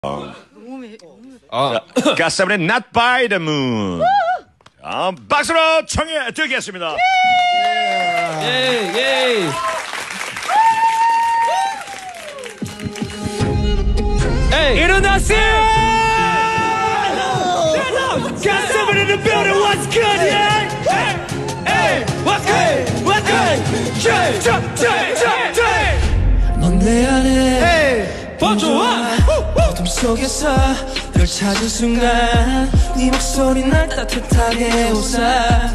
가스분의 Not by the Moon. 박수로 청해 드리겠습니다. 일어나세요! 가스분 in the building, what's good, yeah? Hey, what's good? What's good? 넌 내 안에 더 좋아! 어둠 속에서 널 찾은 순간 네 목소리 날 따뜻하게 웃어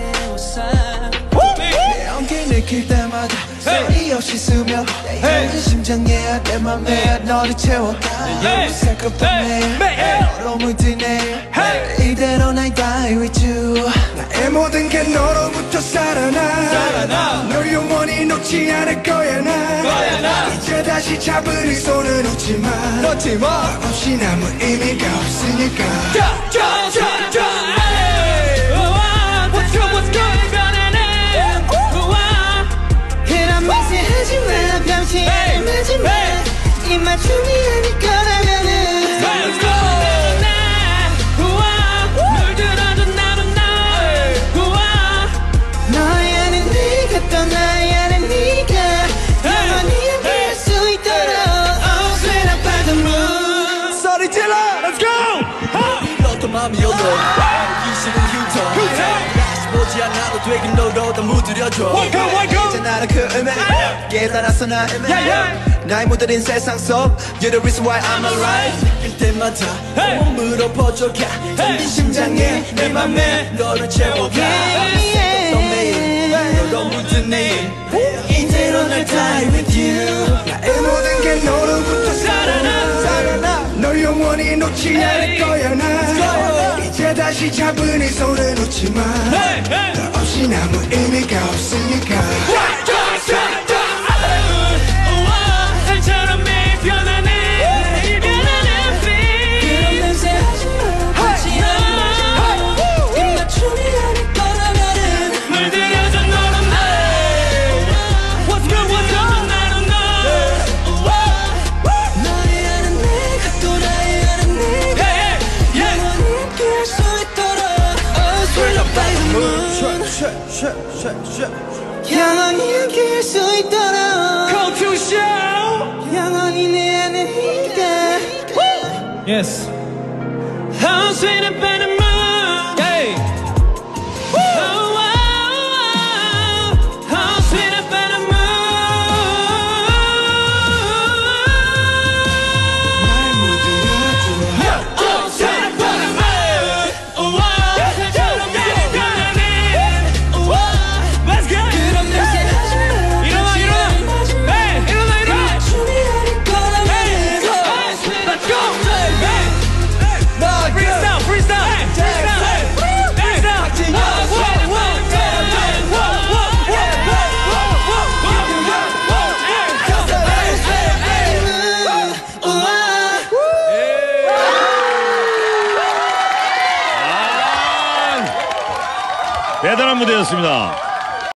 내 어깨 느낄 때마다 소리 없이 스며 내 심장에 내 맘에 너를 채워가 새롭던 매일 너로 물드네 이대로 날 die with you 나의 모든 게 너로부터 살아나 널 영원히 놓지 않을 거야 나 이제 다시 잡으리 손을 놓지마 없이 아무 의미가 없으니까 이 맞춤이 아닐 거라면은 Let's go! 물들어도 남은 날 너의 안에 네가 또 나의 안에 네가 영원히 함께할 수 있도록 Oh sweet up by the moon 소리 질러 Let's go! 너도 맘이 열려 이식은 휴터 보지 않아도 되긴 너로 다 무드려줘 이제 나는 그 음에 깨달았어 나 나의 무뎌진 세상 속 You're the reason why I'm alright 느낄 때마다 몸으로 퍼져가 힘든 심장에 내 맘에 너를 채워가 넌 매일 너로 묻은 내일 이대로 날 die with you 나의 모든 게 너로부터 살아나 널 영원히 놓지 않을 거야 나 이제 다시 잡은 이 손을 놓지 마 너 없이 아무 의미가 없으니까 살처럼 매일 변하네 그런 냄새 하지 마 입맞춤이 아닐 거라면은 물들여줘 너로 나 What's good, what's good, 나로 너 너의 안에 내가 또 나의 안에 네가 영원히 함께할 수 있도록 Oh sweet up by the moon 영원히 함께할 수 있도록 Cultwo show 영원히 내 안에 네가 Yes How sweet up by the moon Hey Oh wow How sweet up by the moon Oh sweet up by the moon Oh wow 살처럼 매일 변하네 Let's go 그런 냄새 하지 마 일어나 Hey 일어나 입맞춤이 아닐 거라면은 Let's go Freestyle freestyle 대단한 무대였습니다.